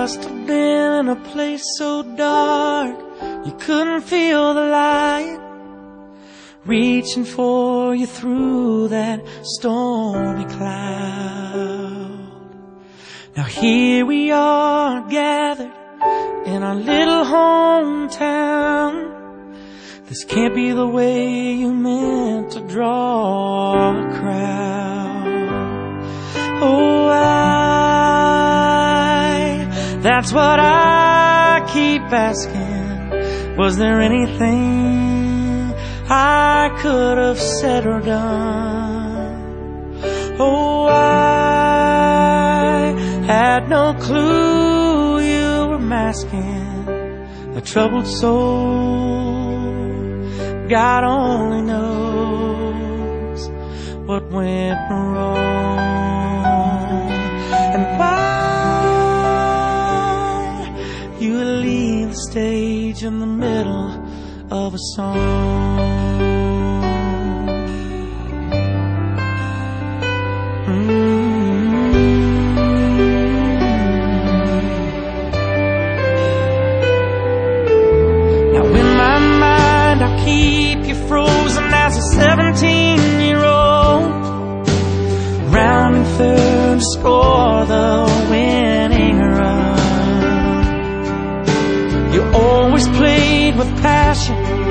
must have been in a place so dark you couldn't feel the light reaching for you through that stormy cloud. Now here we are gathered in our little hometown. This can't be the way you meant to draw a crowd. Oh, that's what I keep asking. Was there anything I could have said or done? Oh, I had no clue you were masking a troubled soul. God only knows what went wrong and why you would leave the stage in the middle of a song. Now in my mind I keep you frozen as a 17-year-old, rounding third to score the winning run. You always played with passion,